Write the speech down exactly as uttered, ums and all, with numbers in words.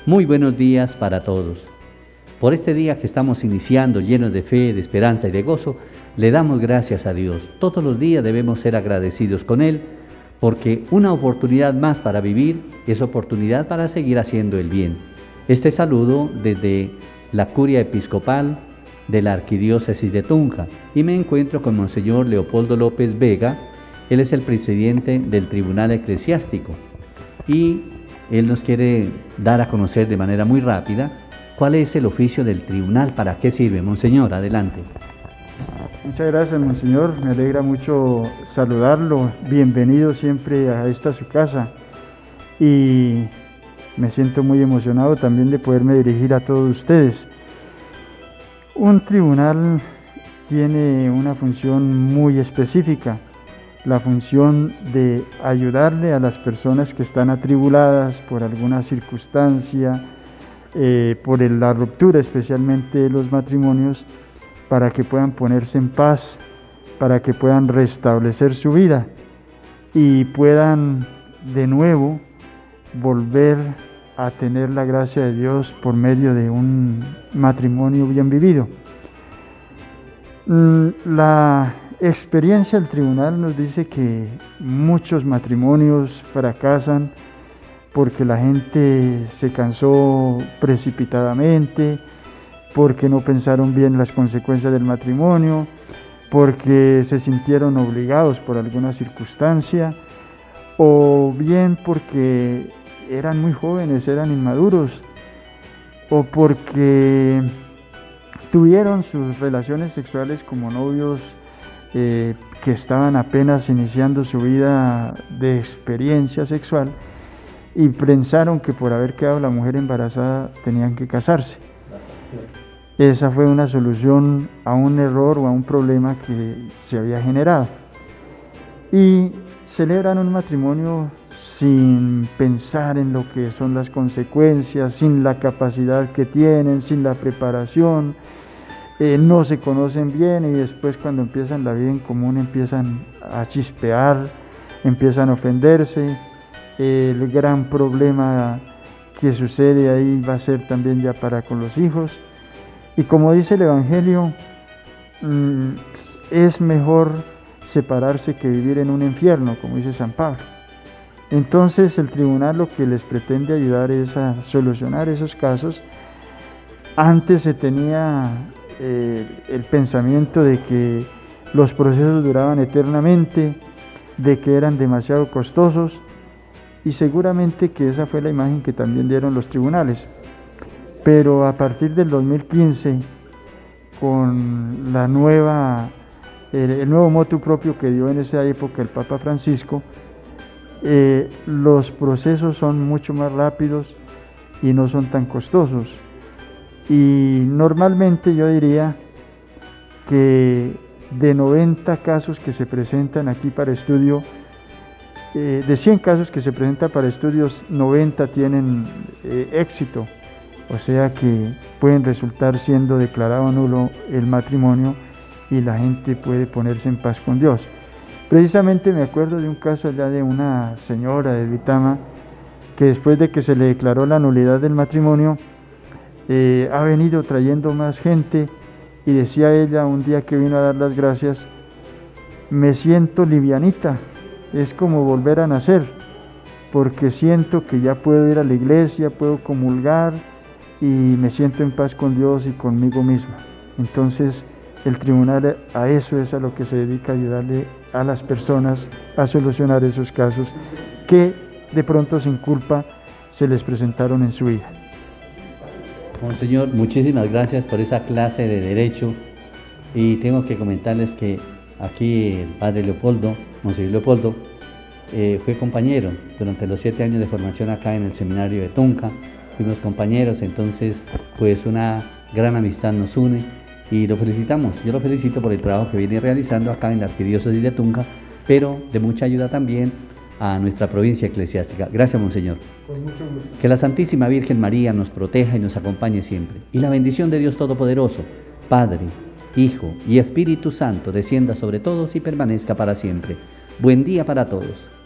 Muy buenos días para todos. Por este día que estamos iniciando llenos de fe, de esperanza y de gozo, le damos gracias a Dios. Todos los días debemos ser agradecidos con Él, porque una oportunidad más para vivir es oportunidad para seguir haciendo el bien. Este saludo desde la Curia Episcopal de la Arquidiócesis de Tunja, y me encuentro con Monseñor Leopoldo López Vega. Él es el presidente del Tribunal Eclesiástico y él nos quiere dar a conocer de manera muy rápida cuál es el oficio del tribunal, para qué sirve. Monseñor, adelante. Muchas gracias, Monseñor. Me alegra mucho saludarlo. Bienvenido siempre a esta su casa. Y me siento muy emocionado también de poderme dirigir a todos ustedes. Un tribunal tiene una función muy específica, la función de ayudarle a las personas que están atribuladas por alguna circunstancia, eh, por el, la ruptura especialmente de los matrimonios, para que puedan ponerse en paz, para que puedan restablecer su vida y puedan de nuevo volver a tener la gracia de Dios por medio de un matrimonio bien vivido. La experiencia del tribunal nos dice que muchos matrimonios fracasan porque la gente se cansó precipitadamente, porque no pensaron bien las consecuencias del matrimonio, porque se sintieron obligados por alguna circunstancia, o bien porque eran muy jóvenes, eran inmaduros, o porque tuvieron sus relaciones sexuales como novios eh, que estaban apenas iniciando su vida de experiencia sexual y pensaron que por haber quedado la mujer embarazada tenían que casarse. Esa fue una solución a un error o a un problema que se había generado. Y celebran un matrimonio sin pensar en lo que son las consecuencias, sin la capacidad que tienen, sin la preparación, eh, no se conocen bien y después cuando empiezan la vida en común empiezan a chispear, empiezan a ofenderse. El gran problema que sucede ahí va a ser también ya para con los hijos. Y como dice el Evangelio, es mejor separarse que vivir en un infierno, como dice San Pablo. Entonces el tribunal lo que les pretende ayudar es a solucionar esos casos. Antes se tenía eh, el pensamiento de que los procesos duraban eternamente, de que eran demasiado costosos, y seguramente que esa fue la imagen que también dieron los tribunales. Pero a partir del dos mil quince, con la nueva, el, el nuevo motu propio que dio en esa época el Papa Francisco, eh, los procesos son mucho más rápidos y no son tan costosos. Y normalmente yo diría que de noventa casos que se presentan aquí para estudio, eh, de cien casos que se presentan para estudios, noventa tienen eh, éxito. O sea que pueden resultar siendo declarado nulo el matrimonio y la gente puede ponerse en paz con Dios. Precisamente me acuerdo de un caso allá de una señora de Duitama que después de que se le declaró la nulidad del matrimonio, eh, ha venido trayendo más gente y decía ella un día que vino a dar las gracias: me siento livianita, es como volver a nacer, porque siento que ya puedo ir a la iglesia, puedo comulgar, y me siento en paz con Dios y conmigo misma. Entonces el tribunal a eso es a lo que se dedica, a ayudarle a las personas a solucionar esos casos que de pronto sin culpa se les presentaron en su vida. Monseñor, muchísimas gracias por esa clase de Derecho, y tengo que comentarles que aquí el padre Leopoldo, Monseñor Leopoldo, eh, fue compañero durante los siete años de formación acá en el seminario de Tunja. Fuimos compañeros, entonces pues una gran amistad nos une y lo felicitamos. Yo lo felicito por el trabajo que viene realizando acá en la Arquidiócesis de Tunja, pero de mucha ayuda también a nuestra provincia eclesiástica. Gracias, Monseñor. Con mucho gusto. Que la Santísima Virgen María nos proteja y nos acompañe siempre. Y la bendición de Dios Todopoderoso, Padre, Hijo y Espíritu Santo, descienda sobre todos y permanezca para siempre. Buen día para todos.